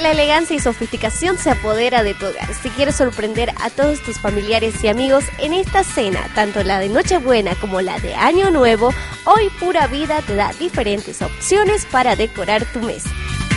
la elegancia y sofisticación se apodera de tu hogar. Si quieres sorprender a todos tus familiares y amigos en esta cena, tanto la de Nochebuena como la de Año Nuevo, hoy Pura Vida te da diferentes opciones para decorar tu mesa.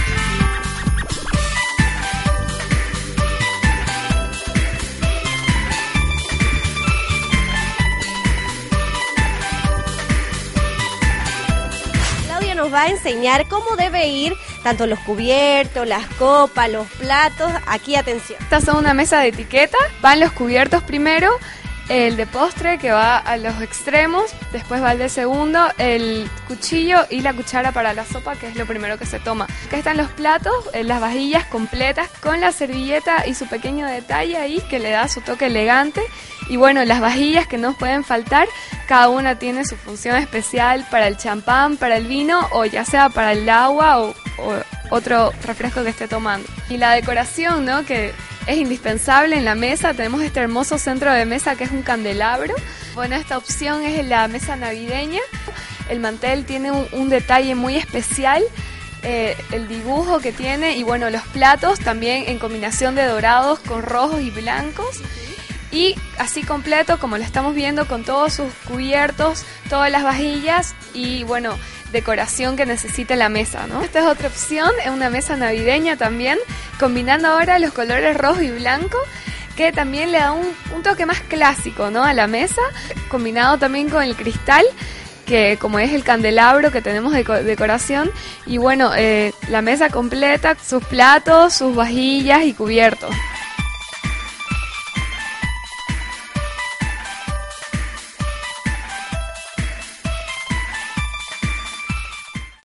Nos va a enseñar cómo debe ir tanto los cubiertos, las copas, los platos. Aquí, atención. Estas son una mesa de etiqueta. Van los cubiertos primero, el de postre que va a los extremos, después va el de segundo, el cuchillo y la cuchara para la sopa, que es lo primero que se toma. Acá están los platos, las vajillas completas con la servilleta y su pequeño detalle ahí que le da su toque elegante. Y bueno, las vajillas que no pueden faltar, cada una tiene su función especial para el champán, para el vino o ya sea para el agua o otro refresco que esté tomando. Y la decoración, ¿no?, que es indispensable en la mesa. Tenemos este hermoso centro de mesa que es un candelabro. Bueno, esta opción es la mesa navideña. El mantel tiene un detalle muy especial, el dibujo que tiene y bueno, los platos también en combinación de dorados con rojos y blancos. Y así completo, como lo estamos viendo, con todos sus cubiertos, todas las vajillas y bueno, decoración que necesite la mesa, ¿no? Esta es otra opción, es una mesa navideña también, combinando ahora los colores rojo y blanco, que también le da un toque más clásico, ¿no?, a la mesa, combinado también con el cristal, que como es el candelabro que tenemos de decoración, y bueno, la mesa completa, sus platos, sus vajillas y cubiertos.